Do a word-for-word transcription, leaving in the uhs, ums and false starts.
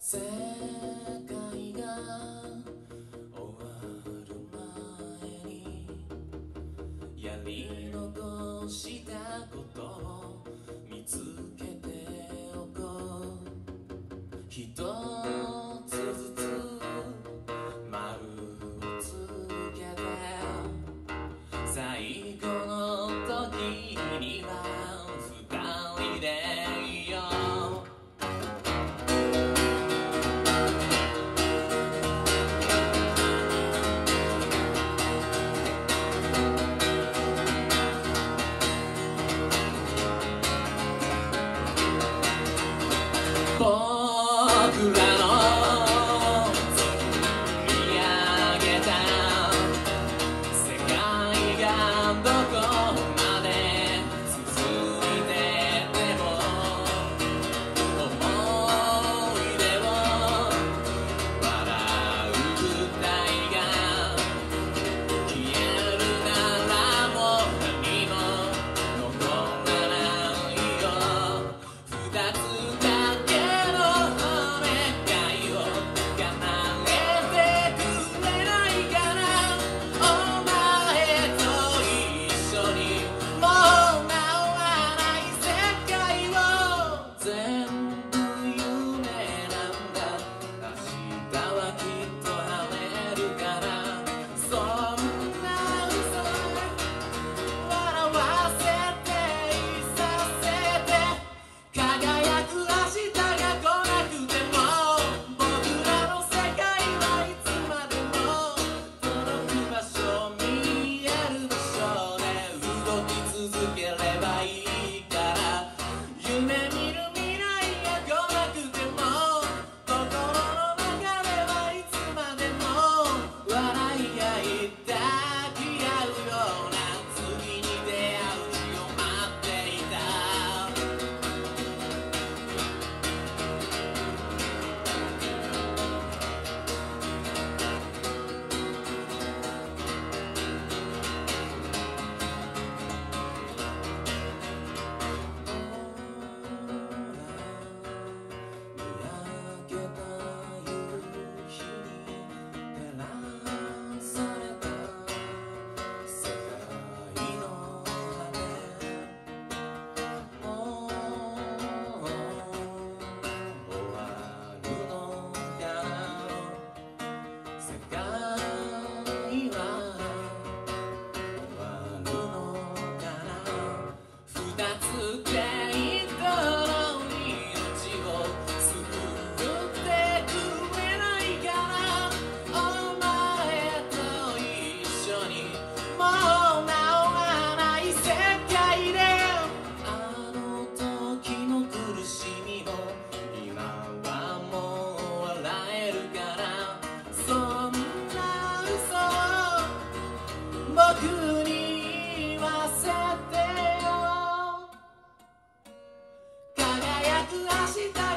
世界が終わる前にやり残したことを見つけておこう。一つずつ丸をつけて最後の時には二人でいよう。僕らの見上げた世界がどこまで続いてても思い出を笑う舞台が消えるならもう何も残らないよ。二つ僕に言わせてよ。輝く明日